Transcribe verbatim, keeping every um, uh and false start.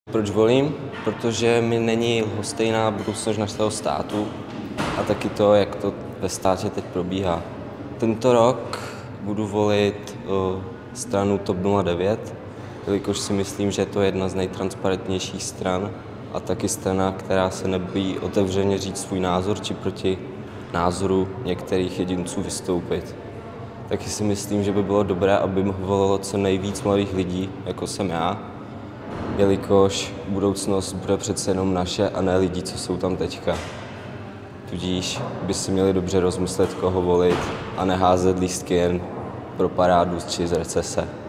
Proč volím? Protože mi není lhostejná budoucnost našeho státu a taky to, jak to ve státě teď probíhá. Tento rok budu volit uh, stranu TOP nula devět, jelikož si myslím, že je to jedna z nejtransparentnějších stran a taky strana, která se nebojí otevřeně říct svůj názor či proti názoru některých jedinců vystoupit. Taky si myslím, že by bylo dobré, aby volilo co nejvíc mladých lidí, jako jsem já, jelikož budoucnost bude přece jenom naše a ne lidí, co jsou tam teďka. Tudíž by si měli dobře rozmyslet, koho volit a neházet lístky jen pro parádu či z recese.